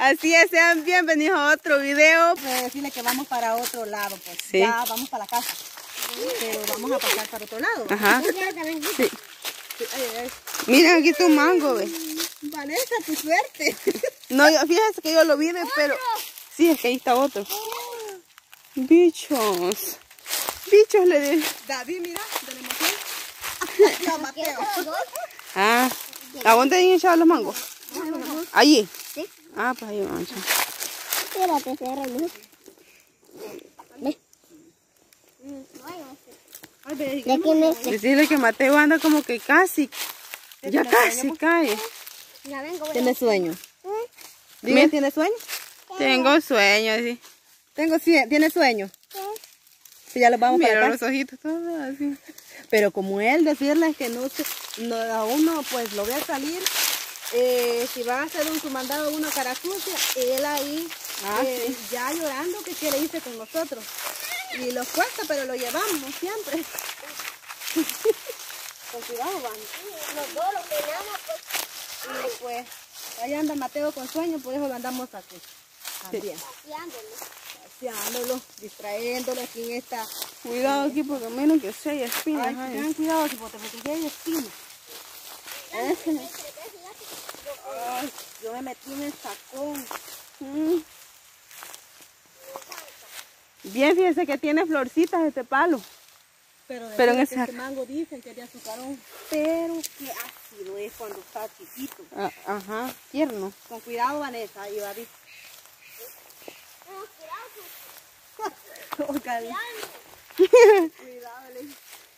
Así es, sean bienvenidos a otro video. Pues decirle que vamos para otro lado, pues. Sí. Ya vamos para la casa. Pero vamos a pasar para otro lado. Ajá. Sí. Miren, aquí está un mango, ve. Vanessa, tu suerte. No, fíjense que yo lo vi, pero sí, es que ahí está otro. Bichos. Bichos le di. David, mira, de la emoción. Ya, Mateo. Ah, ¿a dónde han echado los mangos? Allí. Sí. Ah, pues ahí vamos a echar. Espérate, cerramos. Ve. ¿De quién es? Decirle que Mateo anda como que casi, ya casi cae. Ya vengo. ¿Tienes sueño? Mira. ¿Tienes sueño? Tengo sueño, sí. ¿Tienes sueño? Sí, ya los vamos Mira para los acá. ojitos todos así. Pero como él, decirles que no a uno pues lo ve a salir. Si va a hacer su mandado uno a Caracucia, él ahí Sí. ya llorando que qué le hice con nosotros. Y los cuesta, pero lo llevamos siempre. Con cuidado, van. Los dos los peinamos, pues. Y pues, ahí anda Mateo con sueño, por eso lo andamos aquí. También. Paseándolo, distrayéndolo aquí en esta. Cuidado aquí porque a menos que sea hay espinas. Ay, Ay. tengan cuidado, cipote, porque aquí hay espinas. Ay, yo me metí en el sacón. Bien, fíjense que tiene florcitas este palo. Pero en ese esa... mango dicen que es de azucarón. Pero qué ácido es cuando está chiquito. Ajá, tierno. Con cuidado, Vanessa y David. Cuidado, cuidado,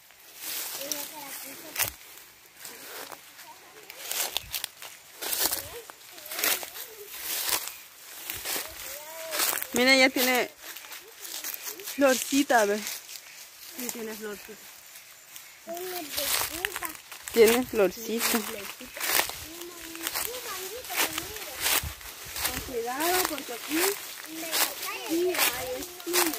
Mira, ya tiene florcita, ¿ves? sí, tiene florcita. Tiene florcita. Con cuidado porque aquí sí hay espinas.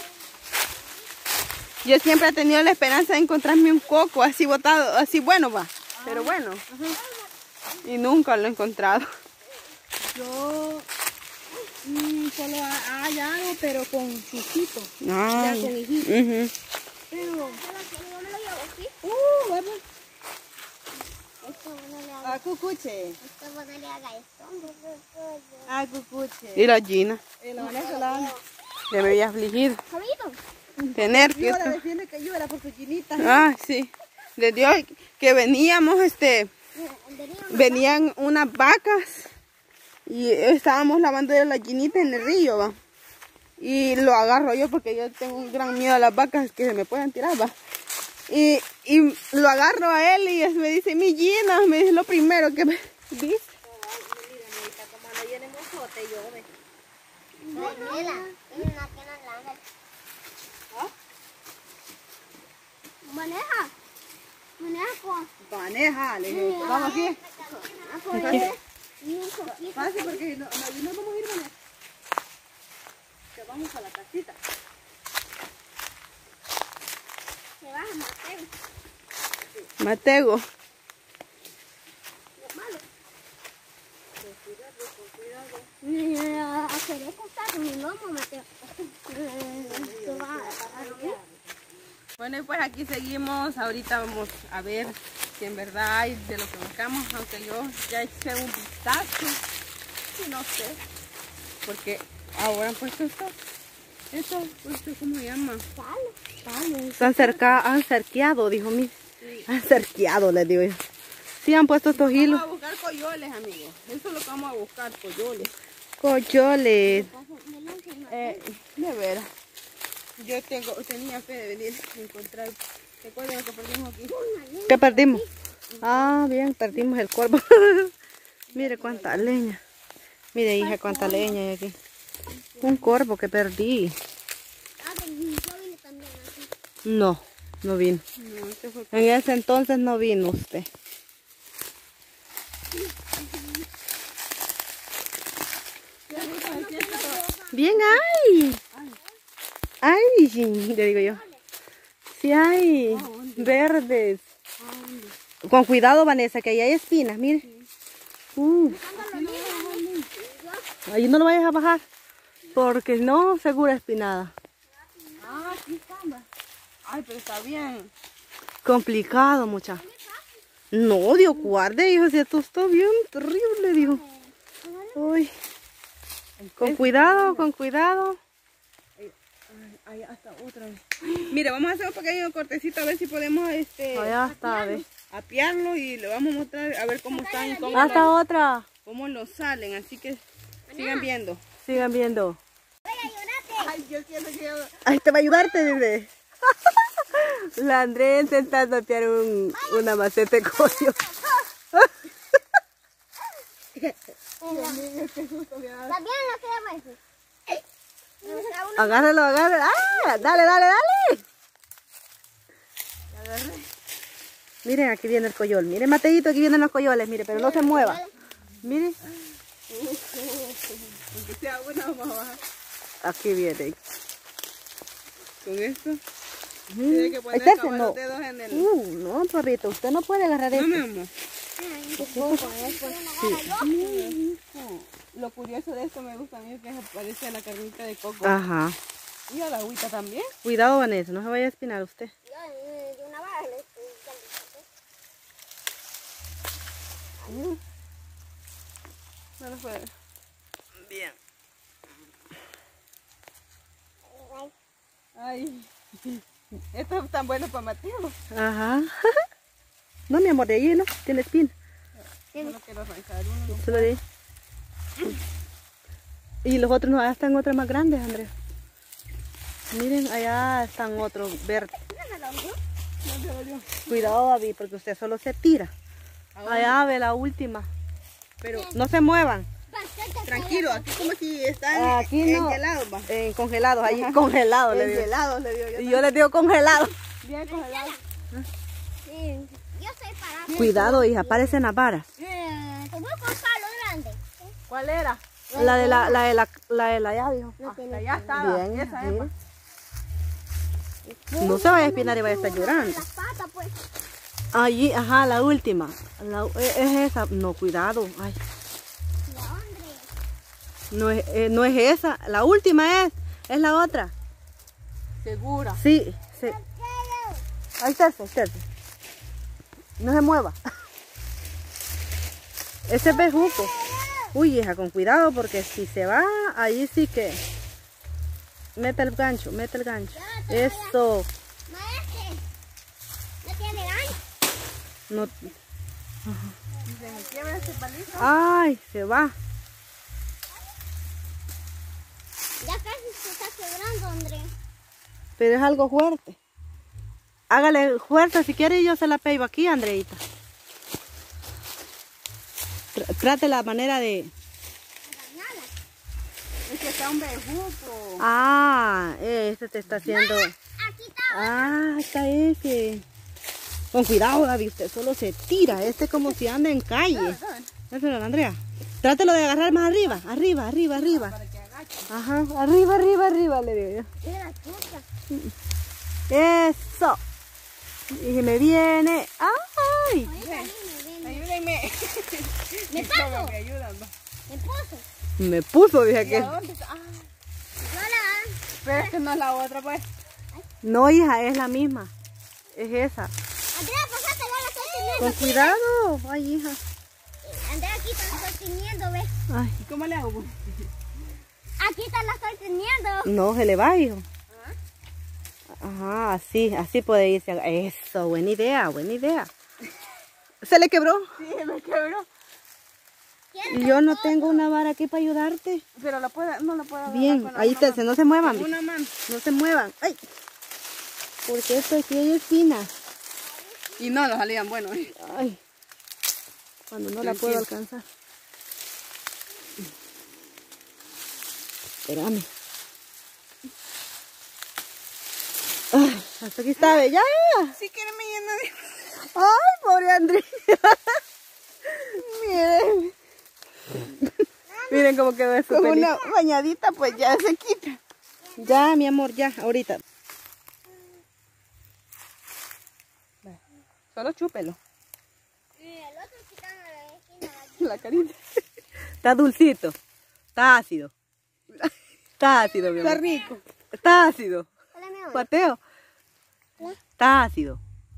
Yo siempre he tenido la esperanza de encontrarme un coco así botado, así bueno va. Pero bueno. Y nunca lo he encontrado. Yo solo hay algo, pero con chuchito. Ya Ay. con hijito. Ujú. Pero, vamos. A cucuche. A cucuche. Y la Gina. Y la Vanessa la Se me había afligido. De nervios. llora, decirle que llora por su chinita. Ah, sí. Desde hoy que veníamos, venían unas vacas y estábamos lavando las gallinitas en el río, va. Y lo agarro yo porque yo tengo un gran miedo a las vacas que se me puedan tirar, va. Y lo agarro a él y me dice, mi Gina, me dice lo primero que me dice. Mira, amiguita, como anda llena de mozote, yo ve. Maneja, le dije, vamos aquí. Fácil porque no vamos a ir, Vanessa. Que vamos a la casita. Mateo. Bueno, y pues aquí seguimos. Ahorita vamos a ver si en verdad hay de lo que buscamos, aunque yo ya eché un vistazo y no sé, porque ahora han puesto esto ¿cómo se llama? Palos. Han cerqueado, dijo mi. Sí. Han cerqueado, les digo yo. Sí, han puesto estos hilos. Vamos a buscar coyoles, amigos. Eso es lo que vamos a buscar, coyoles. Coyoles. De veras. Yo tenía fe de venir a encontrar. ¿Recuerdan lo que perdimos aquí? ¿Qué perdimos? Ah, bien, perdimos el cuervo. Mire cuánta leña. Mire, hija, cuánta leña hay aquí. Un corvo que perdí. No, no vino. En ese entonces no vino usted. Bien hay. Ay, le digo yo. Sí hay. Verdes. Con cuidado, Vanessa, que ahí hay espinas, mire. Ahí no lo vayas a bajar, porque no, segura espinada. Ah, aquí está. Ay, pero está bien. Complicado, mucha. No, Dios guarde, hijo, si esto está bien terrible, dijo. Uy. Con cuidado, con cuidado. Ahí hasta otra vez. Mire, vamos a hacer un pequeño cortecito a ver si podemos Allá está, ve. apiarlo y le vamos a mostrar a ver cómo están, Hasta otra. cómo nos salen, así que sigan viendo. Sigan viendo. Ay, yo quiero que yo... Ahí te va a ayudarte, bebé. La Andrea intentando apiar una maceta de collo. También lo que decir. Agárralo, agárralo. ¡Ah! Dale, dale, dale. Miren, aquí viene el coyol. Miren, Mateito, aquí vienen los coyoles. Mire, pero no se mueva. Miren. Aunque sea una, vamos a bajar. Aquí viene. Con esto. Tiene que poner Este como no. los dedos en el... No, papito, usted no puede agarrar No, esto. mi amor. Lo curioso de esto me gusta a mí es que parece la carnita de coco. Ajá. Y a la agüita también. Cuidado, Vanessa, no se vaya a espinar usted. Yo una vara le estoy No lo puede. Bien. Ay, esto es tan bueno para Mateo. Ajá. No, mi amor, de allí no, tiene espina. No lo quiero arrancar uno. Solo de ahí. Y los otros no, allá están otros más grandes, Andrea. Miren, allá están otros verdes. Cuidado, David, porque usted solo se tira. Allá ve la última. Pero No se muevan. tranquilo, aquí como si están Aquí no. engelados, va. Congelados, ahí congelados le digo. Engelados, le digo yo. Y yo les digo congelados. Bien congelados. Sí, yo soy para. Cuidado, hija, aparecen las varas. Te voy con palo grande. ¿Cuál era? La de la allá, dijo. Hasta allá estaba. Bien, Esa bien. es. No se vaya a espinar y vaya a estar llorando. Las patas, pues. Allí, ajá, la última. Es esa. No, cuidado. Ay, Ya, hombre. no es esa. La última es la otra. Segura. Sí, sí. Ahí está, ahí está. No se mueva. Ese es bejuco. Uy, hija, con cuidado porque si se va, ahí sí que... Mete el gancho, mete el gancho. Eso. Maestre, ¿no tiene gancho? No. Si se me quiebra ese palito. Ay, se va. Ya casi se está quebrando, André. Pero es algo fuerte. Hágale fuerza si quiere y yo se la pego aquí, Andreita. Trate la manera de... Es que está un bejuco. Ah, este te está haciendo... Aquí está. Ah, está ese. Con cuidado, David, usted solo se tira. Este es como si anda en calle. Eso, Andrea. Trátelo de agarrar más arriba, arriba, arriba, arriba. Para que agache. Ajá, arriba, arriba, arriba, le digo Mira, chucha. yo. Eso. Y me viene. ¡Ay! Ayúdenme. ¿Me paso? Me ayudan, va. ¿Me puso? Me puso, dije ¿Y que. a dónde está? Ah, Lola. pero es que no es la otra, pues. No, hija, es la misma. Es esa. Andrea, pasate, ya la estoy teniendo. Con cuidado. Ay, hija. Andrea, aquí te la estoy teniendo, ¿ves? Ay. ¿Y cómo le hago, pues? Aquí te la estoy teniendo. No, se le va, hijo. Ajá, así puede irse. Eso, buena idea, buena idea. ¿Se le quebró? Sí, me quebró. Y yo no tengo una vara aquí para ayudarte. Pero no la puedo agarrar Bien, con la ahí una está, mano. no se muevan. Con una mano. No se muevan. ¡Ay! Porque esto aquí hay espinas. Y no, lo salían buenos. Ay. Cuando no la puedo alcanzar. Espérame. Ay, hasta aquí está, ve. Ya. Sí que no me llena de... Ay, pobre Andrea. Miren. Miren cómo quedó eso. Con una bañadita, pues ya se quita. Ya, mi amor, ya, ahorita. Solo chúpelo. Y el otro quitando la esquina. La carita. Está dulcito. Está ácido. Está ácido, mi amor. Está rico. Está ácido. Hola, mi amor. Mateo. Hola. Está ácido.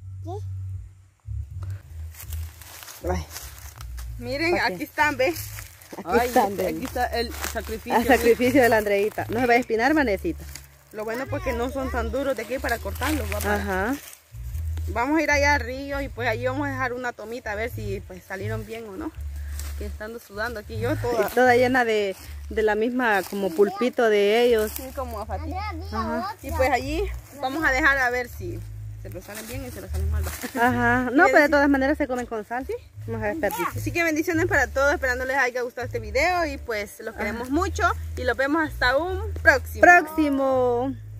¿Qué? Ay, Miren, Ok. aquí están, ¿ves? aquí están, ven. aquí está el sacrificio. Al sacrificio de la Andreita. No se va a espinar, Vanesita. Lo bueno porque no son tan duros de aquí para cortarlos. Ajá. Vamos a ir allá al río y pues allí vamos a dejar una tomita a ver si pues salieron bien o no. Que estando sudando aquí yo toda. Toda llena de la misma como pulpito de ellos. Así como a fatita. Andrea, vi la otra. Y pues allí vamos a dejar a ver si se lo salen bien y se lo salen mal. Ajá. No, pero de todas maneras se comen con sal. Vamos a desperdiciar. Así que bendiciones para todos, esperando les haya gustado este video y pues los queremos mucho y los vemos hasta un próximo. Próximo.